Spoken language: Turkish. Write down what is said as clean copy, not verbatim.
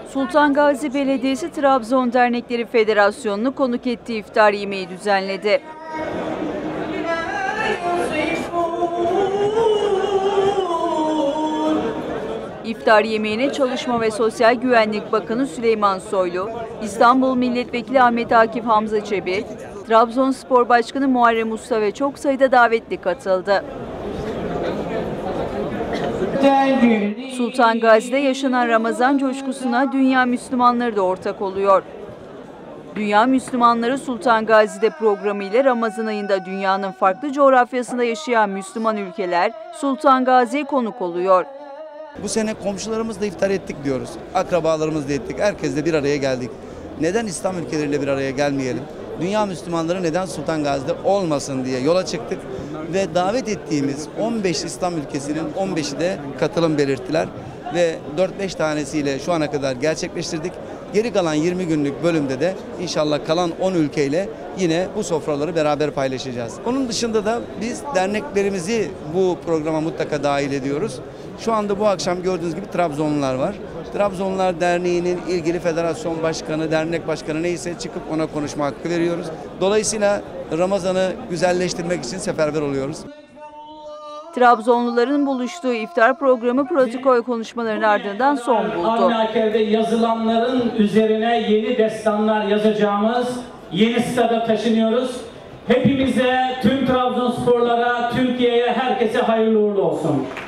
Sultan Gazi Belediyesi Trabzon Dernekleri Federasyonu'nu konuk ettiği iftar yemeği düzenledi. İftar yemeğine Çalışma ve Sosyal Güvenlik Bakanı Süleyman Soylu, İstanbul Milletvekili Ahmet Akif Hamza Çebi, Trabzonspor Başkanı Muharrem Usta ve çok sayıda davetli katıldı. Sultan Gazi'de yaşanan Ramazan coşkusuna dünya Müslümanları da ortak oluyor. Dünya Müslümanları Sultan Gazi'de programı ile Ramazan ayında dünyanın farklı coğrafyasında yaşayan Müslüman ülkeler Sultan Gazi'ye konuk oluyor. Bu sene komşularımızla iftar ettik diyoruz. Akrabalarımızla ettik. Herkesle bir araya geldik. Neden İslam ülkeleriyle bir araya gelmeyelim? Dünya Müslümanları neden Sultan Gazi'de olmasın diye yola çıktık. Ve davet ettiğimiz 15 İslam ülkesinin 15'i de katılım belirttiler. Ve 4-5 tanesiyle şu ana kadar gerçekleştirdik. Geri kalan 20 günlük bölümde de inşallah kalan 10 ülkeyle yine bu sofraları beraber paylaşacağız. Onun dışında da biz derneklerimizi bu programa mutlaka dahil ediyoruz. Şu anda bu akşam gördüğünüz gibi Trabzonlular var. Trabzonlular Derneği'nin ilgili federasyon başkanı, dernek başkanı neyse çıkıp ona konuşma hakkı veriyoruz. Dolayısıyla Ramazan'ı güzelleştirmek için seferber oluyoruz. Trabzonluların buluştuğu iftar programı protokol konuşmalarının ardından son buldu. Aynı yazılanların üzerine yeni destanlar yazacağımız yeni stada taşınıyoruz. Hepimize, tüm Trabzonsporlara, Türkiye'ye, herkese hayırlı uğurlu olsun.